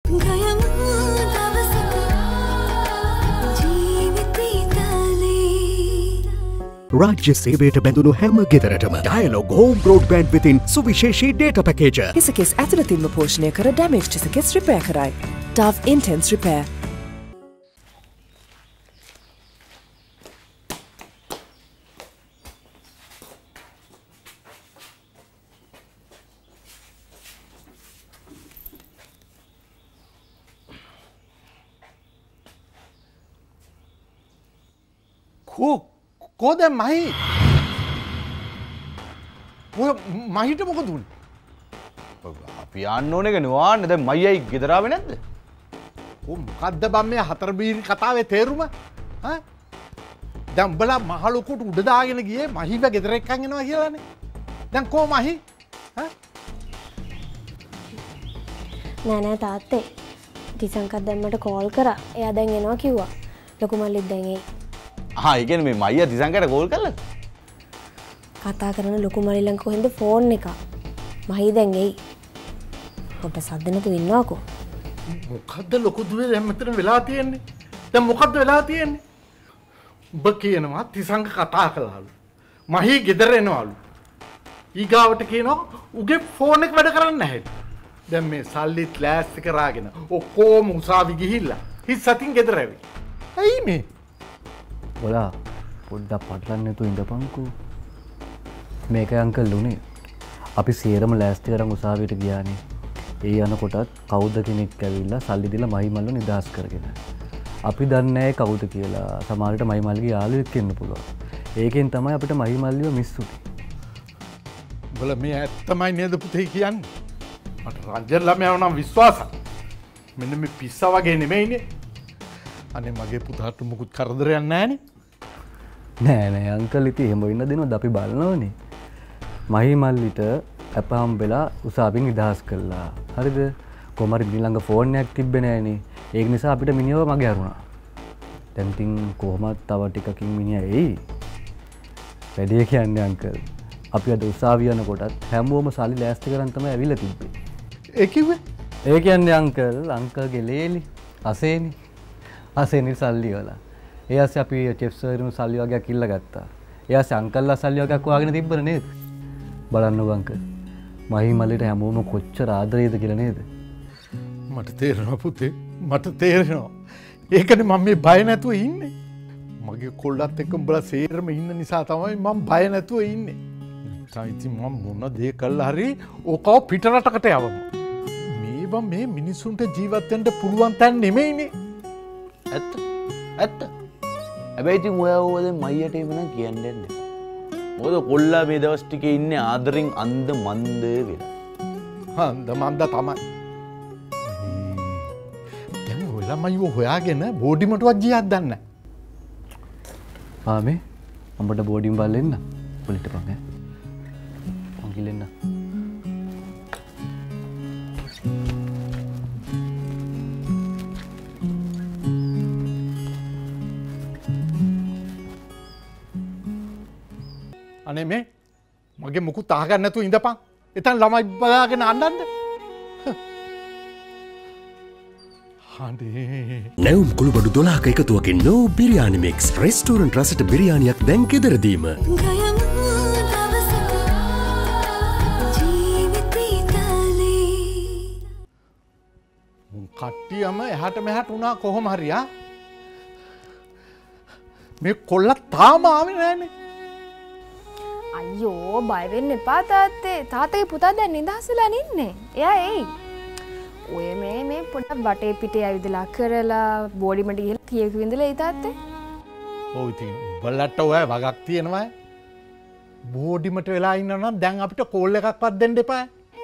राज्य सेवेට බැඳුණු හැම ගෙදරටම Dialog Home Broadband within සුවිශේෂී data package. කිසිකෙස් ඇතුළතින්ම පෝෂණය කර damage කිසිකෙස් repair කරයි. Dove Intense Repair. को දැන් මහි ඔය මහිට මොකද උනේ? අපි යන්න ඕනේ නේ වාන්න දැන් මයියි ගෙදර ආවේ නැද්ද? මොකද්ද බම් මේ හතර බීරි කතාවේ තේරුම? ඈ දැන් උඹලා මහලුකුට උඩ දාගෙන ගියේ මහිව ගෙදර එක්කන් එනවා කියලානේ. දැන් කො මහි? ඈ නෑ තාත්තේ. තිසංකත් දැම්මට කෝල් කරා. එයා දැන් එනවා කිව්වා. ලොකු මල්ලිත් දැන් එයි. ඒ කියන්නේ මේ මයියා තිසංකට කෝල් කළාද? කතා කරන ලොකු මල්ලි ළඟ කොහෙන්ද ෆෝන් එක? මහි දැන් එයි. පොඩ්ඩක් සද්ද නැතුව ඉන්නවකෝ. මොකද්ද ලොකු දුවේ දැන් මෙතන වෙලා තියෙන්නේ? දැන් මොකද්ද වෙලා තියෙන්නේ? ඔබ කියනවා තිසංක කතා කළාලු. මහි ගෙදර එනවලු. ඊගාවට කියනවා උගේ ෆෝන් එක වැඩ කරන්නේ නැහැ. දැන් මේ සල්ලිත් ලෑස්ති කරාගෙන ඔක්කොම උසාවි ගිහිල්ලා හිස් සතින් ගෙදර ඇවිත්. ඇයි මේ? ඔලා පොඩ්ඩක් පටලන්න නැතුව ඉඳපන්කෝ. මේක අංකල් උනේ. අපි සේරම ලෑස්ති කරන් උසාවියට ගියානේ. ඒ යනකොටත් කවුද කෙනෙක් ඇවිල්ලා සල්ලි දීලා මහි මල්ලව නිදහස් කරගෙන. අපි දන්නේ නැහැ කවුද කියලා. සමහරවිට මහි මල්ලිගේ යාළුවෙක් වෙන්න පුළුවන්. ඒකෙන් තමයි අපිට මහි මල්ලිව මිස් වුනේ. බල මේ ඇත්තමයි නේද පුතේ කියන්නේ? මට රංජන් ළමයා නම් විශ්වාසයි. මෙන්න මේ පිස්සා වගේ නෙමෙයිනේ. අනේ මගේ පුතාට මුකුත් කරදරයක් නැහනේ. නෑ අංකල් ඉතින් එහෙම වෙන්න දෙනවද අපි බලනවනේ. මහි මල්ලිට අප හම්බෙලා උසාවියෙන් නිදහස් කළා. හරිද? කොහමරි ඊළඟ ෆෝන් එකක් තිබ්බේ නෑනේ. ඒක නිසා අපිට මිනිහව මගේ අරුණා. දැන් ඉතින් කොහොමද තව ටිකකින් මිනිහා එයි. වැඩේ කියන්නේ අංකල්. අපි අද උසාවිය යනකොටත් හැමෝම සල්ලි ලෑස්ති කරන් තමයි ඇවිල්ලා තිබ්බේ. ඒ කිව්වේ? ඒ කියන්නේ අංකල්ගේ ලේලි අසේනි. අසේනි සල්ලි වල. ඒ ඇස්සේ අපි චෙෆ් සර්නු සල්ලි වගේක් ඉල්ල ගත්තා. ඒ ඇස්සේ අංකල්ලා සල්ලි වගේක් හොයාගෙන තිබ්බර නේද? බලන්නකෝ අංකල්. මහි මල්ලිට හැමෝම කොච්චර ආදරේද කියලා නේද? මට තේරෙනවා පුතේ. මට තේරෙනවා. ඒකනේ මම මේ බය නැතුව ඉන්නේ. මගේ කොල්ලත් එක්ක උඹලා සේරම ඉන්න නිසා තමයි මම බය නැතුව ඉන්නේ. ඉතින් මම මොන දේ කළා හරි ඕකව පිටරටකට යවමු. මේවා මේ මිනිසුන්ට ජීවත් වෙන්න පුළුවන් තැන් නෙමෙයිනේ. ඇත්ත. හැබැයි ඉතින් ඔයාව දැන් මයියට එවන කියන්නේ නැහැ. මොකද කොල්ලා මේ දවස් ටිකේ ඉන්නේ ආදරෙන් අන්ධ මන්ද වෙලා. අන්ධ මන්ද තමයි. දැන් ඔයලා මයිව හොයාගෙන බෝඩිමටවත් ගියත් දන්නේ නැහැ. ආමේ අම්බට බෝඩින් බලෙන්න. පොලිට පං ඈ. පංගිලෙන්න. අනේ මේ මගේ මුකුත් අහගන්න නැතුව ඉඳපන්. එතන ළමයි බලාගෙන අඬන්න. අනේ. නැවුම් කුළුබඩු 12ක එකතුවකින් නෝ බිරියානි මික්ස් රෙස්ටෝරන්ට් රසට බිරියානියක් දැන් ගෙදරදීම. කට්ටියම එහාට මෙහාට වුණා කොහොම හරි ආ. මේ කොල්ල තාම ආවේ නැහනේ. අයියෝ බය වෙන්න එපා තාත්තේ. තාත්තගේ පුතා දැන් නිදහසලා ඉන්නේ. එයා එයි. ඔය මේ පොඩ්ඩක් වටේ පිටේ ඇවිදලා කරලා බෝඩිමට ගිහලා කීයක වින්දලා ඒ තාත්තේ. ඔව් ඉතින් බලලට ඔය වගක් තියෙනවා. බෝඩිමට වෙලා ඉන්නවා නම් දැන් අපිට කෝල් එකක්වත් දෙන්න එපා.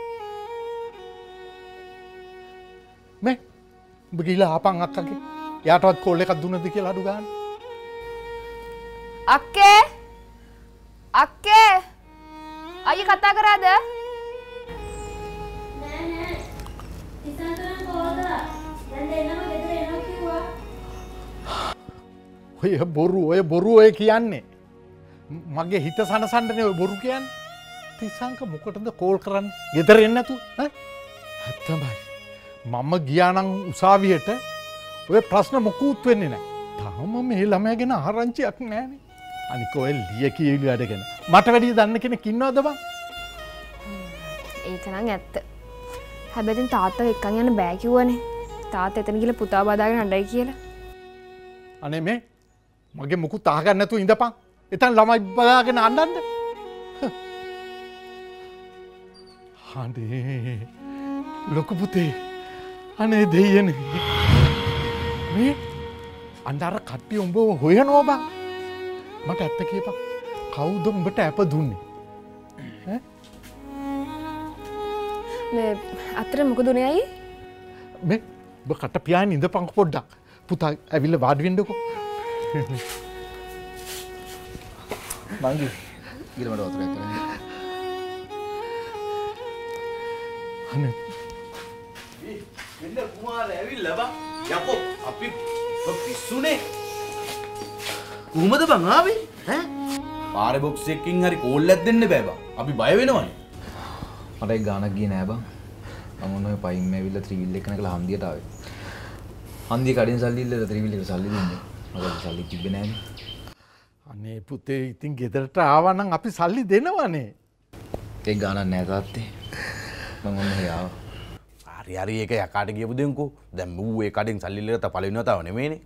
මේ ඔබ ගිහලා ආපන් අක්කගේ. එයාටවත් කෝල් එකක් දුන්නද කියලා අඩු ගන්න. අක්කේ අක්කේ අයියා කතා කරාද? ඔය බොරු ඔය කියන්නේ. මගේ හිත සනසන්නනේ ඔය බොරු කියන්නේ. තිසංක මොකටද කෝල් කරන්නේ? ගෙදර එන්නේ නැතුව ඈ? ඇත්තමයි. මම ගියා නම් උසාවියට ඔය ප්‍රශ්න මොකුත් වෙන්නේ නැහැ. තාම මේ ළමයා ගැන ආරංචියක් නැහැනේ. අනික ඔය ලිය කියවිලි වැඩගෙන මට වැඩිය දන්න කෙනෙක් ඉන්නවද බං? ඒක නම් ඇත්ත. හැබැයි දැන් තාත්තා එක්කන් යන්න බෑ කිව්වනේ. තාත්තා එතන ගිහලා පුතා බදාගෙන හඬයි කියලා. අනේ මේ මගේ මුකුත් අහගන්න නැතුව ඉඳපන්. එතන ළමයි බදාගෙන අඬන්න. අනේ ලොකු පුතේ. අනේ දෙයියනේ. මේ අnder කට්ටිය උඹව හොයනවා බං. මට ඇත්ත කියපන්. කවුද උඹට අප දුන්නේ? ඈ? මේ අතර මොකද උනේ අයියේ? මේ ඔබ කට පියාගෙන ඉඳපන් පොඩ්ඩක්. පුතා ඇවිල්ලා වාඩි වෙන්නකෝ. මංගි ගිල මට වතුරක් කරන්න. අනේ වෙන්න කුමාර ඇවිල්ලා බං. යකෝ අපි පිස්සුනේ. කොහමද බං ආවේ? ඈ? පාරේ බොක්ස් එකකින් හරි කෝල් එකක් දෙන්න බෑ බං. අපි බය වෙනවනේ. මට ඒක ගානක් ගියේ නෑ බං. මම ඔන්න ඔය පයින් මේ ඇවිල්ලා ත්‍රිවිල් එක නකලා හන්දියට ආවේ. හන්දිය කඩෙන් සල්ලි ඉල්ලලා ත්‍රිවිල් එකට සල්ලි දෙන්නේ. මට සල්ලි තිබ්බේ නෑනේ. අනේ පුතේ ඉතින් ගෙදරට ආවා නම් අපි සල්ලි දෙනවනේ. ඒක ගානක් නෑ තාත්තේ. මම ඔන්න ඔය ආවා. හරි ඒක යකාට ගියපු දෙන්කෝ. දැන් මූ ඒ කඩෙන් සල්ලි ඉල්ලලා පළවෙනි වතාව නෙමෙයිනේ.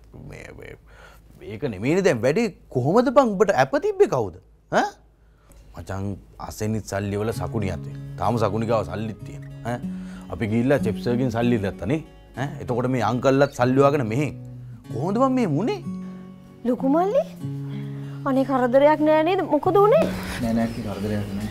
මේක නෙමෙයිනේ දැන් වැඩි කොහොමද බං උඹට අප තිබ්බේ කවුද? ඈ? මචං අසෙනිත් සල්ලි වල සකුණියක් තියෙන. තාම සකුණි ගාව සල්ලිත් තියෙන. ඈ? අපි ගිහිල්ලා චෙප්සර්ගෙන් සල්ලි ඉල්ලත්තානේ. ඈ? එතකොට මේ අංකල්ලත් සල්ලි වගන මෙහෙන්. කොහොමද බං මේ මුනේ? ලොකු මල්ලි අනේ කරදරයක් නෑ නේද? මොකද උනේ? නෑ නෑ කි කරදරයක් නෑ.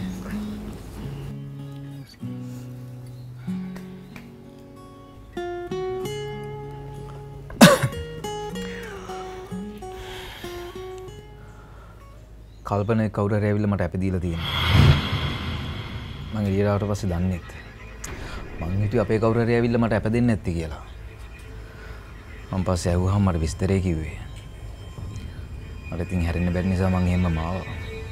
කල්පනා කවුරු හරි ඇවිල්ලා මට අප දීලා තියෙනවා. මම එළියට ආවට පස්සේ දන්නේත්. මං හිතුවේ අපේ කවුරු හරි ඇවිල්ලා මට අප දෙන්නේ නැති කියලා. මම පස්සේ ඇහුවාම මට විස්තරේ කිව්වේ. මට ඉතින් හැරෙන්න බැරි නිසා මං එහෙම මාවා.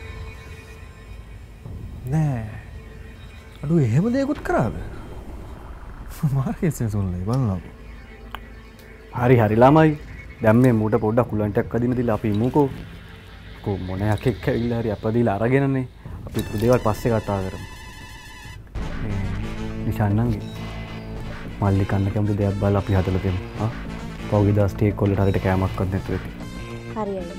නෑ අඩු එහෙම දෙයක්ත් කරාද? මාර්කේස්නේ සොල්ලේ බලන්න. හරි හරි ළමයි. දැන් මේ මූට පොඩ්ඩක් කුලන්ටක් අදින්න දීලා අපි ඉමුකෝ. කො මොන එකෙක් ඇවිල්ලා හරි අපදීලා අරගෙනනේ. අපි පුදු දේවල් පස්සේ කතා කරමු. මේ නිෂාන්නන්ගේ මල්ලි කන්න කැමති දෙයක් බලලා අපි හදලා දෙමු. ආ පෞගේ දාස් ටේක් කොල්ලට හරියට කෑමක්වත් නැතුව ඇති. හරි අයියා.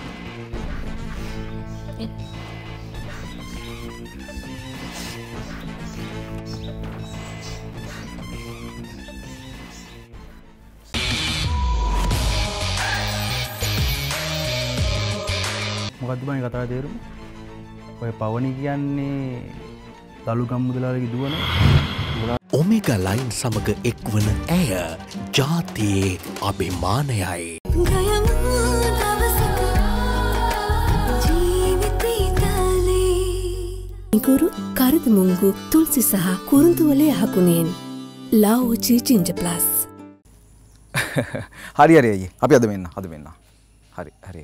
මොකද්ද බං කතාවේ තේරුම? ඔය පවනි කියන්නේ දලු ගම්මුදලාගේ දුවන ඔමේගා ලයින් සමග එක්වන ඇය ජාතියේ අභිමානයයි. ගුරු කරද මුංගු තුල්සි සහ කුරුඳුවලේ යහකුණෙන් ලාවෝචී ජින්ජර් ප්ලස්. හරි හරි අයියේ. අපි අද මෙන්න. හරි හරි.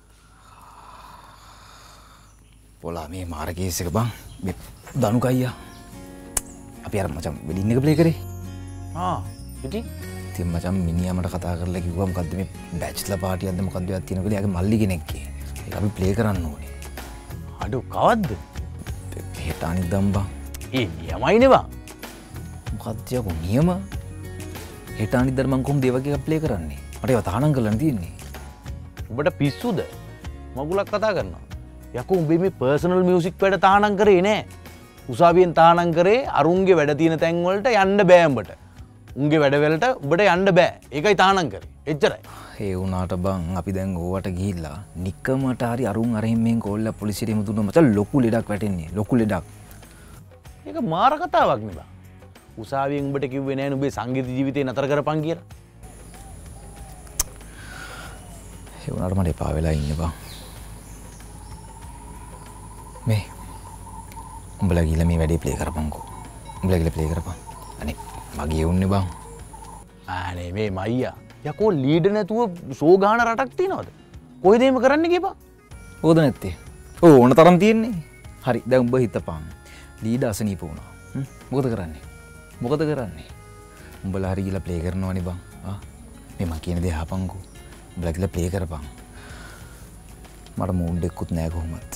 පොලා මේ මාර කේස් එක බං. මේ දනුක අයියා. අපි අර මචං වෙඩින් එක ප්ලේ කරේ. ඉතින් මචං මිනිහා මට කතා කරලා කිව්වා මොකද්ද මේ බැච්ලර් පාටියක්ද මොකද්ද එකක් තියෙනවා කියලා. එයාගේ මල්ලි කෙනෙක්ගේ. ඒක අපි ප්ලේ කරන්න ඕනේ. අඩෝ කවද්ද? හෙට අනිද්දාම බං. ඒ නියමයිනේ බං. මොකක්ද යකෝ නියම? හෙට අනිද්දාට මං කොහොමද ඒ වගේ එකක් ප්ලේ කරන්නේ? මට ඒවා තහනම් කරලා තියෙන්නේ. උඹට පිස්සුද? මගුලක් කතා කරනවා. යකෝ උඹේ මේ පර්සනල් මියුසික් වැඩ තහනම් කරේ නෑ. උසාවියෙන් තහනම් කරේ අරුන්ගේ වැඩ තියෙන තැන් වලට යන්න බෑ උඹට. උන්ගේ වැඩවලට උඹට යන්න බෑ. ඒකයි තහනම් කරේ. එච්චරයි. ඒ වුණාට බං අපි දැන් ඕවට ගිහිල්ලා නිකමට හරි අරුන් අරහින් මෙන් කෝල් එක පොලිසියට එමු දුන්නා මචං ලොකු ලෙඩක් වැටෙන්නේ. ලොකු ලෙඩක්. ඒක මාර කතාවක් නේ බං. උසාවියෙන් උඹට කිව්වේ නෑ නුඹේ සංගීත ජීවිතේ නතර කරපන් කියලා. ඒ වුණාට මට එපා වෙලා ඉන්න බං. මේ උඹලා ගිහලා මේ වැඩේ ප්ලේ කරපන්කෝ. උඹලා ගිහලා ප්ලේ කරපන්. අනේ මගේ උන්නේ බං. ආනේ මේ මයියා. යකෝ ලීඩ් නැතුව ෂෝ ගහන රටක් තියනවද? කොහෙද එහෙම කරන්න ගියපන්? ඕද නැත්තේ. ඕන තරම් තියෙන්නේ. හරි දැන් උඹ හිතපන්. ලීඩ් අසනීප වුණා. මොකද කරන්නේ? උඹලා හරි ගිහලා ප්ලේ කරනවනේ බං. මේ මං කියන දේ අහපන්කෝ. උඹලා ගිහලා ප්ලේ කරපන්. මට මූඩ් එකකුත් නැහැ කොහොමත්.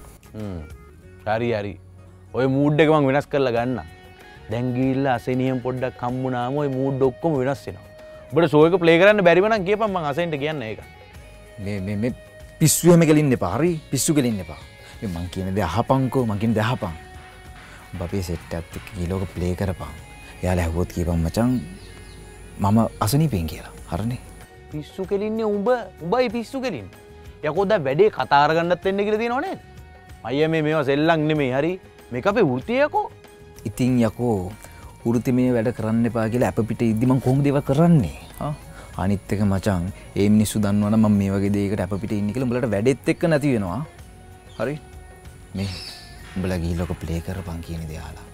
හරි. ඔය මූඩ් එක මං වෙනස් කරලා ගන්න. දැන් ගිහිල්ලා අසෙනියම් පොඩ්ඩක් හම්බුනාම ඔය මූඩ් ඔක්කොම වෙනස් වෙනවා. ඔබට ෂෝ එක ප්ලේ කරන්න බැරිව නම් කියපන් මං අසෙන්ට කියන්නේ ඒක. මේ පිස්සු එහෙම ගලින්න එපා. හරි පිස්සු ගලින්න එපා. මේ මං කියන දේ අහපන්කෝ. මං කියන දේ අහපන්. උඹ අපේ සෙට් එකත් එක්ක ගිහලා ඔක ප්ලේ කරපන්. එයාලා ඇහුවොත් කියපන් මචං මම අසනීපෙන් කියලා. හරිනේ. පිස්සු කෙලින්නේ උඹයි පිස්සු කෙලින්නේ. යකෝ දැන් වැඩේ කතා කරගන්නත් වෙන්න කියලා තියෙනව නේද? අයියා මේවා සෙල්ලම් නෙමෙයි. හරි. මේක අපේ වෘත්තිය යකෝ. ඉතින් යකෝ වෘත්තිමය වැඩ කරන්න එපා කියලා අප පිට ඉද්දි මං කොහොමද ඒවා කරන්නේ? අනිත් එක මචං ඒ මිනිස්සු දන්නවනම් මම මේ වගේ දෙයකට අප පිට ඉන්නේ කියලා උඹලට වැඩෙත් එක්ක නැති වෙනවා. හරි? මේ උඹලා ගිහිල්ලා ඔක ප්ලේ කරපන් කියන දේ අහලා.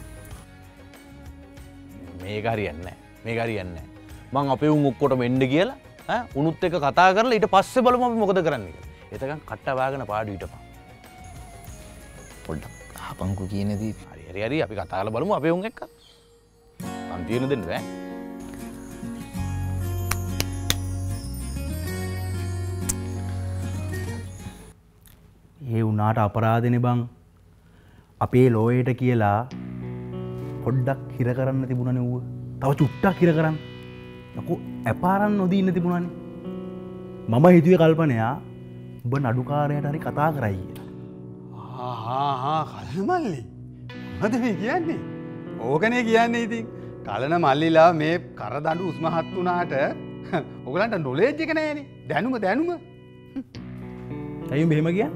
මේක හරියන්නේ නැහැ. මං අපේ උන් ඔක්කොටම එන්න කියලා උනුත් එක්ක කතා කරලා ඊට පස්සේ බලමු අපි මොකද කරන්න කියලා. එතකන් කට්ට වාගෙන පාඩු ඊටපන්. පොඩ්ඩක් අහපන්කෝ කියන දේ. හරි අපි කතා කරලා බලමු අපේ උන් එක්ක. මං තියෙන දෙන්න බෑ. ඒ වුණාට අපරාධනේ බං. අපේ ලෝයයට කියලා පොඩ්ඩක් හිර කරන්න තිබුණනේ ඌව. තව චුට්ටක් හිර කරන්න. යකෝ ඇපාරන් නොදී ඉන්න තිබුණානේ. මම හිතුවේ කල්පනයා ඔබ නඩුකාරයට හරි කතා කරයි කියලා. කලන මල්ලි. මොකද මේ කියන්නේ? ඕකනේ කියන්නේ ඉතින්. කලන මල්ලිලා මේ කරදඬු උස්මහත් වුණාට ඔයගලන්ට නොලෙජ් එක නැහැනේ. දැනුම. අයියෝ මෙහෙම කියන්නේ?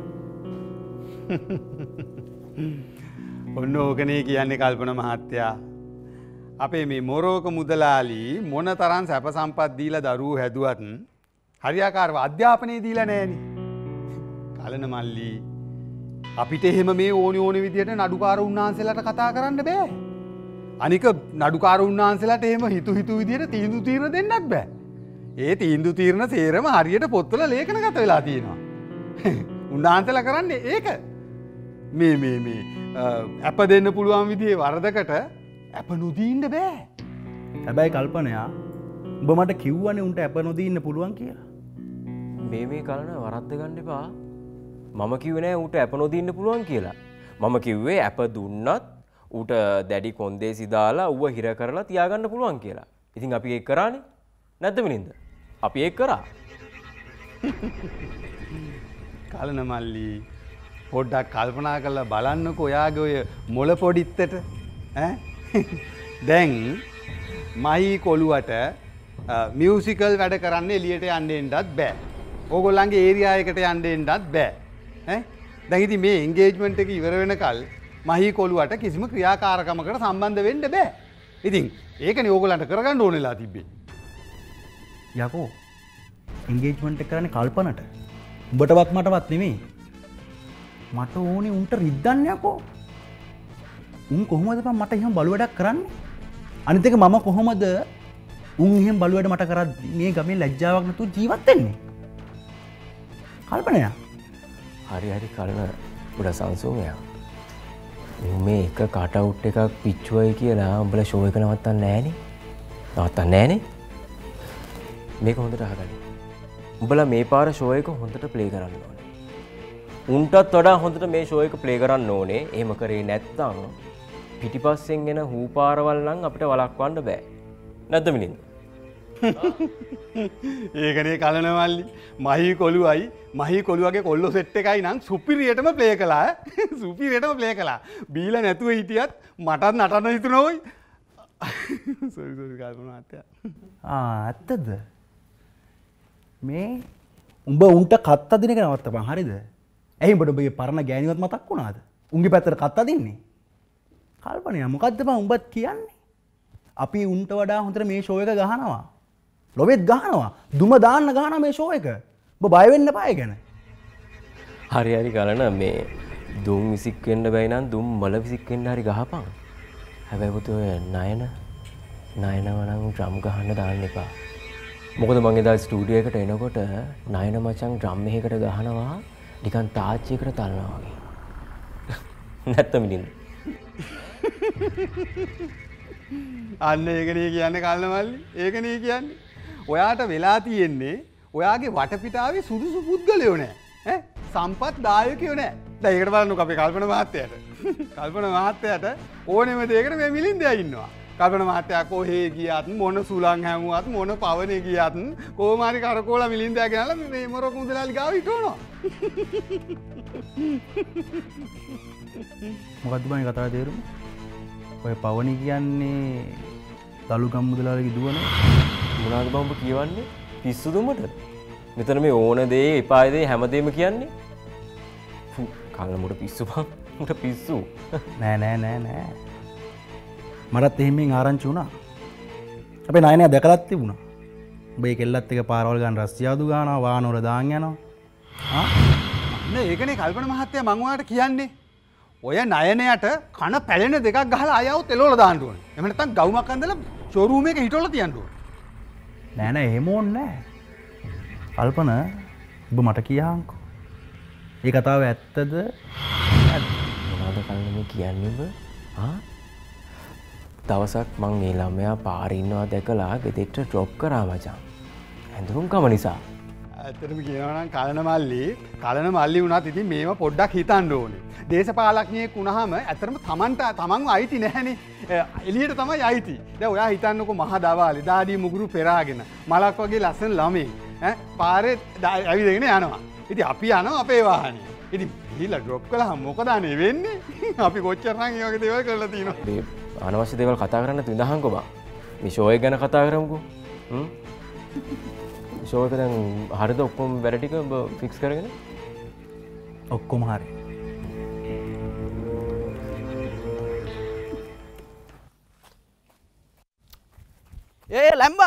ඔන්න ඕකනේ කියන්නේ කල්පන මහත්තයා. අපේ මේ මොරෝක මුදලාලි මොන තරම් සැප සම්පත් දීලා දරුවෝ හැදුවත් හරියාකාරව අධ්‍යාපනය දීලා නැහෙනි. කලන මල්ලි අපිට එහෙම මේ ඕනි විදියට නඩුකාර උන්නාන්සේලාට කතා කරන්න බෑ. අනික නඩුකාර උන්නාන්සේලාට එහෙම හිතු විදියට තීන්දුව తీරන දෙන්නත් බෑ. ඒ තීන්දුව తీරන සේරම හරියට පොත්වල ලේඛනගත වෙලා තියෙනවා. උන්නාන්සේලා කරන්නේ ඒක. මේ අප දෙන්න පුළුවන් විදිහේ වරදකට අප නොදී ඉන්න බෑ. හැබැයි කල්පනයා උඹ මට කිව්වනේ උන්ට අප නොදී ඉන්න පුළුවන් කියලා. මේ කලන වරද්ද ගන්න එපා. මම කිව්වේ නෑ ඌට අප නොදී ඉන්න පුළුවන් කියලා. මම කිව්වේ අප දුන්නත් ඌට දැඩි කොන්දේසි දාලා ඌව හිර කරලා තියාගන්න පුළුවන් කියලා. ඉතින් අපි ඒක කරානේ. නැද්ද මිනින්ද? අපි ඒක කරා. කලන මල්ලි පොඩ්ඩක් කල්පනා කරලා බලන්නකෝ ඔයාගේ ඔය මොළ පොඩිත්තට දැන් මහි කොළුවට මියුසිකල් වැඩ කරන්න එළියට යන්න එන්නත් බෑ. ඕගොල්ලන්ගේ ඒරියා එකට යන්න එන්නත් බෑ. දැන් ඉතින් මේ එන්ගේජ්මන්ට් එක ඉවර වෙනකල් මහි කොළුවට කිසිම ක්‍රියාකාරකමකට සම්බන්ධ වෙන්න බෑ. ඉතින් ඒකනේ ඕගොල්ලන්ට කරගන්න ඕනෙලා තිබ්බේ. යකෝ එන්ගේජ්මන්ට් එක කරන්නේ කල්පනට. උඹටවත් මටවත් නෙමෙයි. මට ඕනේ උන්ට රිද්දන්න යකෝ. උන් කොහොමද බං මට එහෙම බලු වැඩක් කරන්නේ? අනිත් එක මම කොහොමද උන් එහෙම බලු වැඩ මට කරද්දි මේ ගමේ ලැජ්ජාවක් නැතුව ජීවත් වෙන්නේ? කල්පනයා. හරි කලන උඩ සංසෝමයා. මේ එක කට් අවුට් එකක් පිච්චුවයි කියලා උඹලා ෂෝ එක නවත්තන්නේ නෑනේ. නවත්තන්නේ නෑනේ. මේක හොඳට අහගන්න. උඹලා මේ පාර ෂෝ එක හොඳට ප්ලේ කරන්න ඕනේ. උන්ටත් වඩා හොඳට මේ ෂෝ එක ප්ලේ කරන්න ඕනේ. එහෙම කරේ නැත්නම් පිටිපස්සෙන් එන හූපාරවල් නම් අපිට වළක්වන්න බෑ. නැද්ද මිලින්ද? ඒකනේ කලන මල්ලි. මහි කොළුවගේ කොල්ලෝ සෙට් එකයි නම් සුපිරියටම ප්ලේ කළා. සුපිරියටම ප්ලේ කළා. බීලා නැතුව හිටියත් මටත් නටන්න හිතුනෝයි. සෝරි කල්පන මහත්තයා. ඇත්තද? මේ උඹ උන්ට කත්ත දින එක නවත්තපන් හරිද? ඇයි උඹට ඔබගේ පරණ ගෑණිවත් මතක් වුණාද? උන්ගේ පැත්තට කත්ත දෙන්නේ? කල්පනයා මොකද්ද බං උඹත් කියන්නේ? අපි උන්ට වඩා හොඳට මේ ෂෝ එක ගහනවා. ලොවෙත් ගහනවා. දුම දාන්න ගහනවා මේ ෂෝ එක. ඔබ බය වෙන්න එපා ඒ ගැන. හරි කලන මේ දුම් විසික් වෙන්න බැයි නම් දුම් මොළ විසික් වෙන්න හරි ගහපන්. හැබැයි පුතේ ඔය නයනව නම් ඩ්‍රම් ගහන්න දාන්න එපා. මොකද මං එදා ස්ටුඩියෝ එකට එනකොට නයන මචං ඩ්‍රම් එකකට ගහනවා නිකන් තාච්චියකට තලනවා වගේ. නැත්නම් මිලින්ද? අන්න ඒකනේ කියන්නේ කල්න මල්ලි. ඒකනේ කියන්නේ. ඔයාට වෙලා තියෙන්නේ ඔයාගේ වටපිටාවේ සුදුසු පුද්ගලයෝ නෑ. ඈ සම්පත් දායකයෝ නෑ. දැන් ඒකට බලන්නකො අපේ කල්පන මහත්තයාට. කල්පන මහත්තයාට ඕනෙම දෙයකට මේ මිලින්දයා ඉන්නවා. කල්පන මහත්තයා කොහේ ගියත් මොන සුලං හැමුවත් මොන පවනේ ගියත් කොහොම හරි කරකෝලා මිලින්දයා ගෙනලා මේ මොරොක් මුදලාලි ගාව හිටවනවා. මොකද්ද බං කතාවේ තේරුම? ඔය පවනි කියන්නේ තලුගම් මුදලාලිගේ දුවනේ. මොනවාද බං ඔබ කියවන්නේ? පිස්සුද උඹට? මෙතන මේ ඕන දේ එපා දේ හැමදේම කියන්නේ. කල්ල මුට පිස්සු බං. මුට පිස්සු. නෑ. මටත් එහෙමෙන් ආරංචි වුණා. අපේ නයනයා දැකලත් තිබුණා. උඹ ඒ කෙල්ලත් එක පාරවල් ගන්න රස්තියාදු ගන්නවා වාහන වල දාන් යනවා. අන්න ඒකනේ කල්පන මහත්තයා මං ඔයාලට කියන්නේ. ඔය නයනයට කන පැලෙන දෙකක් ගහලා අයව තෙලවල දාන්න ඕනේ. එහෙම නැත්නම් ගවුමක් අඳලා ෂෝරූම් එකේ හිටවල තියන්න ඕනේ. නෑ එහෙම ඕනේ නෑ. කල්පන ඔබ මට කියහන්කෝ. ඒ කතාව ඇත්තද? මොනවද කල්න මේ කියන්නේ ඔබ? දවසක් මං මේ ළමයා පාරේ ඉන්නවා දැකලා ගෙදෙට්ට ඩ්‍රොප් කරා මචං. ඇඳුම්කම නිසා. ඇත්තටම කියනවා නම් කලන මල්ලි වුණත් ඉතින් මේව පොඩ්ඩක් හිතන්න ඕනේ. දේශපාලඥයෙක් වුණාම ඇත්තටම තමන්ව අයිති නැහැනේ. එළියට තමයි අයිති. දැන් ඔයා හිතන්නකෝ මහ දවාලේ දාඩිය මුගුරු පෙරාගෙන මලක් වගේ ලස්සන ළමයි පාරේ ඇවිදගෙන යනවා. ඉතින් අපි යනවා අපේ වාහනේ. ඉතින් ගිහිල්ලා ඩ්‍රොප් කළාම මොකද අනේ වෙන්නේ? අපි කොච්චරනම් මේ වගේ දේවල් කරලා තියෙනවා. අනවශ්‍ය දේවල් කතා කරන්න විඳහන්කෝ බා. මේ ෂෝ එක ගැන කතා කරමුකෝ. ෂෝ එක දැන් හරිද ඔක්කොම වැඩ ටික ඔබ ෆික්ස් කරගෙන? ඔක්කොම හරි. ලැම්බා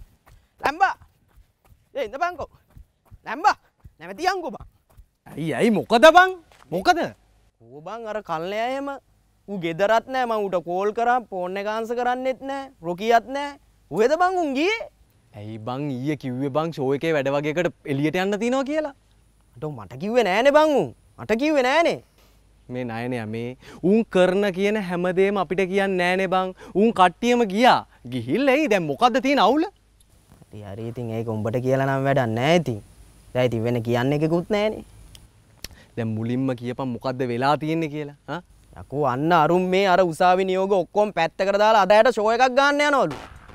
ඉඳපන්කෝ. ලැම්බා නැවතියන්කෝ බං. ඇයි මොකද බං? මොකද? ඌ බං අර කල්ලෑයම ඌ ගෙදරත් නෑ මං ඌට කෝල් කරා ෆෝන් එක ආන්සර් කරන්නෙත් නෑ රොකියත් නෑ. ඌෙද බං උන් ගියේ? ඇයි බං ඊයේ කිව්වේ බං ෂෝ එකේ වැඩ වගේකට එළියට යන්න තියනවා කියලා? මට කිව්වේ නෑනේ බං උන්. මට කිව්වේ නෑනේ. මේ නයනයා මේ උන් කරන කියන හැමදේම අපිට කියන්නේ නෑනේ බං. උන් කට්ටියම ගියා. ගිහිල්ලා එයි දැන් මොකද්ද තියෙන අවුල? හරි ඉතින් ඒක උඹට කියලා නම් වැඩක් නෑ ඉතින්. දැන් ඉතින් වෙන කියන්න එකකුත් නෑනේ. දැන් මුලින්ම කියපන් මොකද්ද වෙලා තියෙන්නේ කියලා. යකෝ අන්න අරුන් මේ අර උසාවි නියෝග ඔක්කොම පැත්තකට දාලා අදයට ෂෝ එකක් ගන්න යනවලු.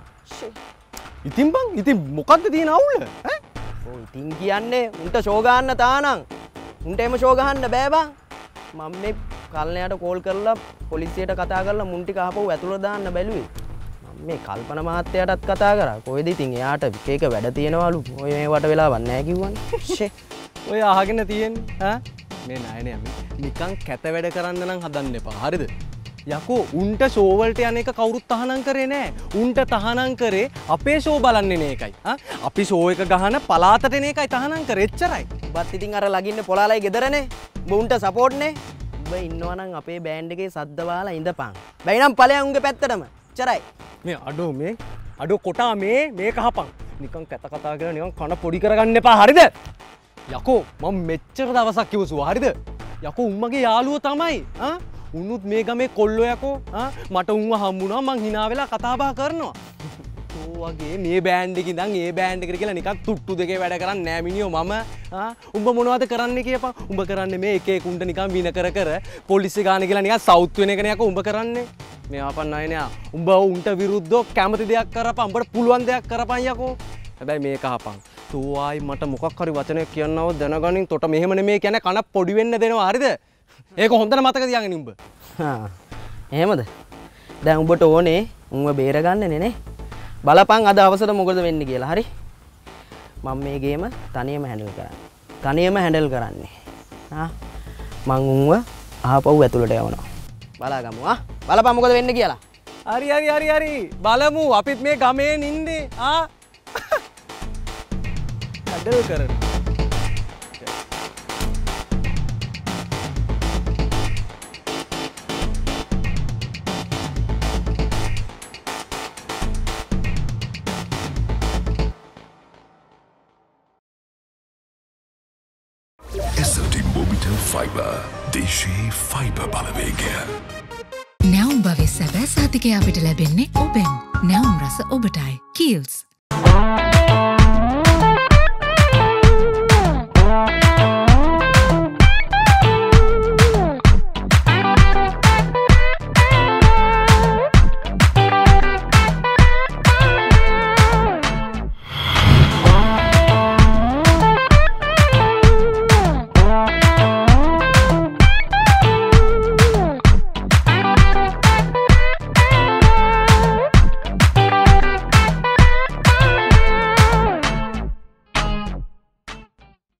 ඉතින් බං ඉතින් මොකද්ද තියෙන අවුල? ඔව් ඉතින් කියන්නේ උන්ට ෂෝ ගන්න තානම්. උන්ට එම ෂෝ ගහන්න බෑ බං. මම මේ කල්ණයට කෝල් කරලා පොලිසියට කතා කරලා මුන් ටික අහපුව ඇතුළට දාන්න බැලුවේ. මම මේ කල්පන මහත්තයාටත් කතා කරා. කොහෙද ඉතින් එයාට එක වැඩ තියෙනවලු. ඔය මේවට වෙලාවක් නැහැ කිව්වනේ. ඔය අහගෙන තියෙන්නේ මේ නයනයා නිකන් කැත වැඩ කරන්න නම් හදන්න එපා. හරිද? යකෝ උන්ට ෂෝ වලට යන එක කවුරුත් තහනම් කරේ නෑ. උන්ට තහනම් කරේ අපේ ෂෝ බලන්නේ නේ එකයි. අපි ෂෝ එක ගහන පලාතට එන එකයි තහනම් කරේ. එච්චරයි. ඔබත් ඉතින් අර ලගින්නේ පොලාලයි ගෙදරනේ. උඹ උන්ට සපෝට් නේ. උඹ ඉන්නවා නම් අපේ බෑන්ඩ් එකේ සද්ද වහලා ඉඳපන්. බැයි නම් ඵලයන් උන්ගේ පැත්තටම. එච්චරයි. මේ අඩෝ කොටා මේ කහපන්. නිකන් කැත කතා කරලා නිකන් කන පොඩි කරගන්න එපා. හරිද? යකෝ මම මෙච්චර දවසක් කිව්වසුවා. හරිද? යකෝ උම්මගේ යාළුවෝ තමයි. උන්නුත් මේ ගමේ කොල්ලෝ යකෝ. මට උන්ව හම්බුණා මං hina වෙලා කතා බහ කරනවා. ඕ වගේ මේ බෑන්ඩ් එකේ ඉඳන් ඒ බෑන්ඩ් එකට කියලා නිකන් තුට්ටු දෙකේ වැඩ කරන්නේ නෑ මිනිහෝ මම. උඹ මොනවද කරන්නේ කියපන්. උඹ කරන්නේ මේ එක එක උන්ට නිකන් වින කර පොලිසිය ගාන කියලා නිකන් සවුත් වෙන එකනේ යකෝ උඹ කරන්නේ. මේ ආපන් නයනයා උඹ උන්ට විරුද්ධව කැමති දෙයක් කරපන්. උඹට පුළුවන් දෙයක් කරපන් යකෝ. හැබැයි මේක අහපන්. තෝයි මට මොකක් හරි වචනයක් කියන්නව දැනගනින්. තොට මෙහෙම නෙමෙයි කියන්නේ කන පොඩි වෙන්න දෙනවා. හරිද? ඒක හොඳට මතක තියාගන්න උඹ. එහෙමද? දැන් උඹට ඕනේ උන්ව බේරගන්නනේ නේ. බලපන් අද අවසර මොකද වෙන්නේ කියලා. හරි? මම මේ ගේම තනියම හැන්ඩල් කරන්නේ. මං උන්ව ආපහු ඇතුළට යවනවා. බලාගමු. බලපන් මොකද වෙන්නේ කියලා. හරි බලමු. අපිත් මේ ගමේ නින්නේ. හැන්ඩල් කරන. SLT Mobitel Fiber, දේශයේ ෆයිබර් බලවේගය. Now භවයේ සැබෑ සහතිකය අපිට ලැබෙන්නේ ඔබෙන්. නැවුම් රස ඔබටයි. කීල්ස්.